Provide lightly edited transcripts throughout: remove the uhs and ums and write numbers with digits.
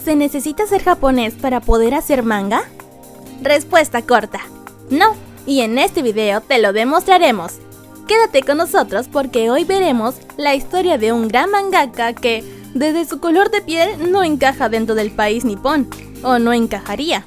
¿Se necesita ser japonés para poder hacer manga? Respuesta corta: no, y en este video te lo demostraremos. Quédate con nosotros porque hoy veremos la historia de un gran mangaka que, desde su color de piel, no encaja dentro del país nipón, o no encajaría.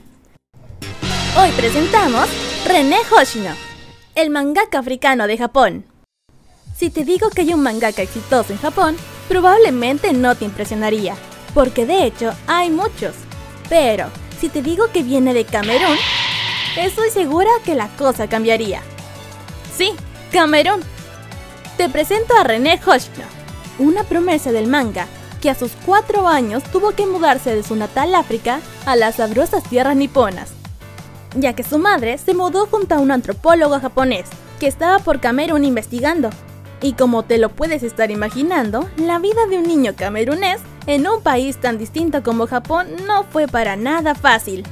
Hoy presentamos René Hoshino, el mangaka africano de Japón. Si te digo que hay un mangaka exitoso en Japón, probablemente no te impresionaría, porque de hecho hay muchos. Pero si te digo que viene de Camerún, estoy segura que la cosa cambiaría. Sí, Camerún. Te presento a René Hoshino, una promesa del manga que a sus 4 años tuvo que mudarse de su natal África a las sabrosas tierras niponas, ya que su madre se mudó junto a un antropólogo japonés que estaba por Camerún investigando. Y como te lo puedes estar imaginando, la vida de un niño camerunés en un país tan distinto como Japón no fue para nada fácil.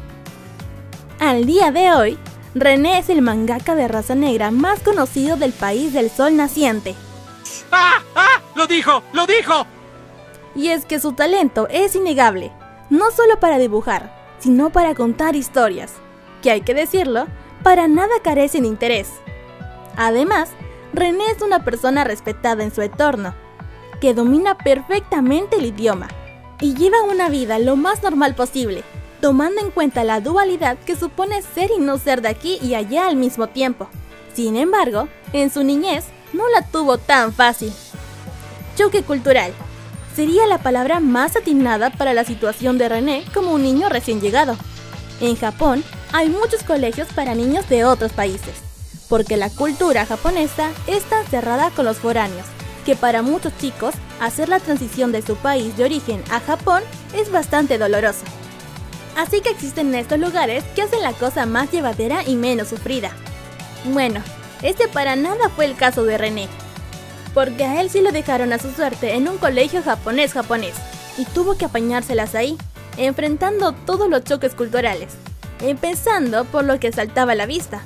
Al día de hoy, René es el mangaka de raza negra más conocido del país del sol naciente. ¡Ah! ¡Ah! ¡Lo dijo! ¡Lo dijo! Y es que su talento es innegable, no solo para dibujar, sino para contar historias, que hay que decirlo, para nada carecen de interés. Además, René es una persona respetada en su entorno, que domina perfectamente el idioma, y lleva una vida lo más normal posible, tomando en cuenta la dualidad que supone ser y no ser de aquí y allá al mismo tiempo. Sin embargo, en su niñez no la tuvo tan fácil. Choque cultural sería la palabra más atinada para la situación de René como un niño recién llegado. En Japón hay muchos colegios para niños de otros países, porque la cultura japonesa es tan cerrada con los foráneos, que para muchos chicos hacer la transición de su país de origen a Japón es bastante doloroso. Así que existen estos lugares que hacen la cosa más llevadera y menos sufrida. Bueno, este para nada fue el caso de René, porque a él sí lo dejaron a su suerte en un colegio japonés, y tuvo que apañárselas ahí, enfrentando todos los choques culturales, empezando por lo que saltaba a la vista.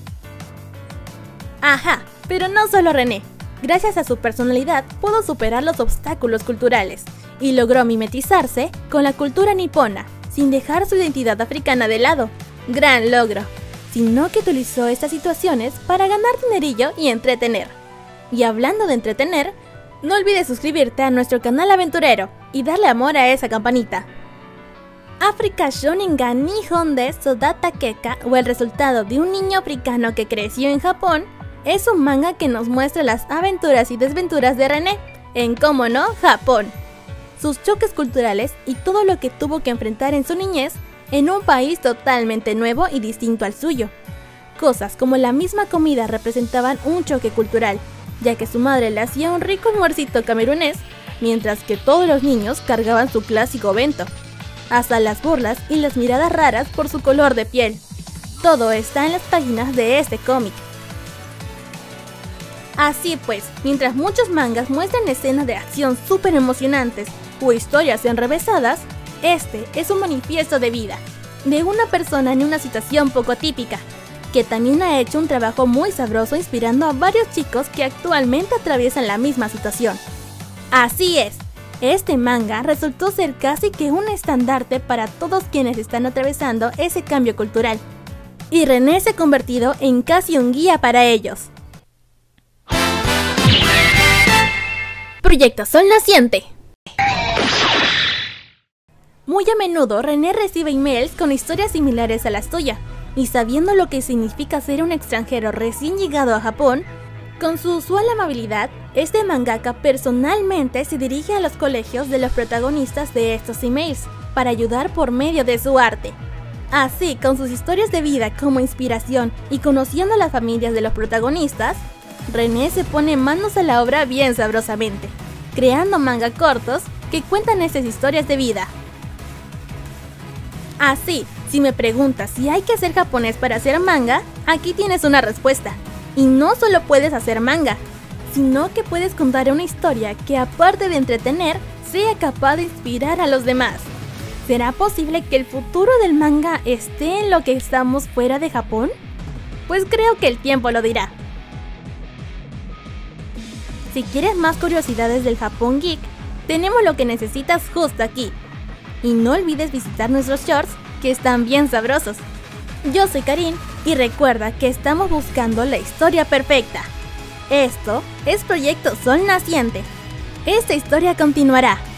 Ajá, pero no solo René. Gracias a su personalidad pudo superar los obstáculos culturales y logró mimetizarse con la cultura nipona, sin dejar su identidad africana de lado. Gran logro, sino que utilizó estas situaciones para ganar dinerillo y entretener. Y hablando de entretener, no olvides suscribirte a nuestro canal aventurero y darle amor a esa campanita. Africa Shonen ga Nihon de Sodata Keka, o el resultado de un niño africano que creció en Japón, es un manga que nos muestra las aventuras y desventuras de René en, cómo no, Japón, sus choques culturales y todo lo que tuvo que enfrentar en su niñez en un país totalmente nuevo y distinto al suyo. Cosas como la misma comida representaban un choque cultural, ya que su madre le hacía un rico almuercito camerunés, mientras que todos los niños cargaban su clásico bento. Hasta las burlas y las miradas raras por su color de piel. Todo está en las páginas de este cómic. Así pues, mientras muchos mangas muestran escenas de acción súper emocionantes o historias enrevesadas, este es un manifiesto de vida, de una persona en una situación poco típica, que también ha hecho un trabajo muy sabroso inspirando a varios chicos que actualmente atraviesan la misma situación. Así es, este manga resultó ser casi que un estandarte para todos quienes están atravesando ese cambio cultural, y René se ha convertido en casi un guía para ellos. Proyecto Sol Naciente. Muy a menudo René recibe emails con historias similares a las tuyas, y sabiendo lo que significa ser un extranjero recién llegado a Japón, con su usual amabilidad, este mangaka personalmente se dirige a los colegios de los protagonistas de estos emails para ayudar por medio de su arte. Así, con sus historias de vida como inspiración y conociendo a las familias de los protagonistas, René se pone manos a la obra bien sabrosamente, creando manga cortos que cuentan estas historias de vida. Así, si me preguntas si hay que ser japonés para hacer manga, aquí tienes una respuesta. Y no solo puedes hacer manga, sino que puedes contar una historia que, aparte de entretener, sea capaz de inspirar a los demás. ¿Será posible que el futuro del manga esté en lo que estamos fuera de Japón? Pues creo que el tiempo lo dirá. Si quieres más curiosidades del Japón Geek, tenemos lo que necesitas justo aquí. Y no olvides visitar nuestros shorts, que están bien sabrosos. Yo soy Karin y recuerda que estamos buscando la historia perfecta. Esto es Proyecto Sol Naciente. Esta historia continuará.